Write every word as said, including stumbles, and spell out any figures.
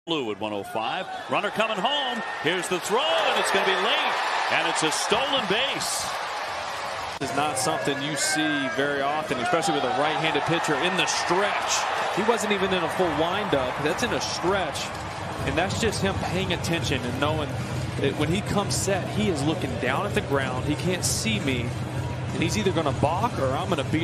Blue at one oh five. Runner coming home. Here's the throw, and it's going to be late. And it's a stolen base. This is not something you see very often, especially with a right-handed pitcher in the stretch. He wasn't even in a full windup. That's in a stretch. And that's just him paying attention and knowing that when he comes set, he is looking down at the ground. He can't see me. And he's either going to balk or I'm going to beat